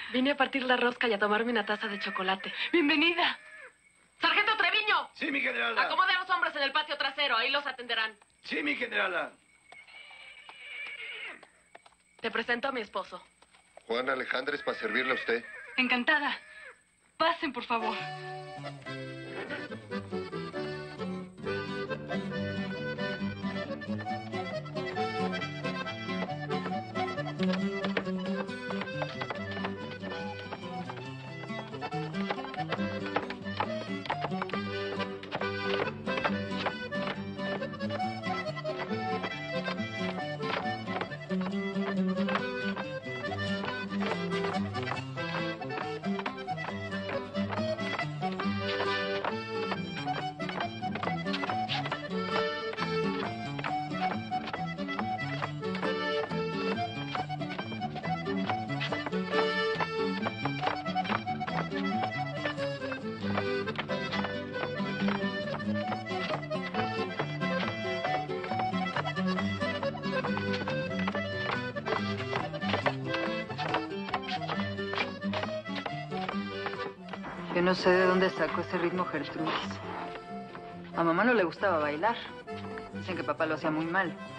Vine a partir la rosca y a tomarme una taza de chocolate. ¡Bienvenida! ¡Sargento Treviño! Sí, mi generala. Acomode a los hombres en el patio trasero. Ahí los atenderán. Sí, mi generala. Te presento a mi esposo. Juan Alejandres, para servirle a usted. Encantada. Pasen, por favor. Yo no sé de dónde sacó ese ritmo Gertrudis. A mamá no le gustaba bailar. Dicen que papá lo hacía muy mal.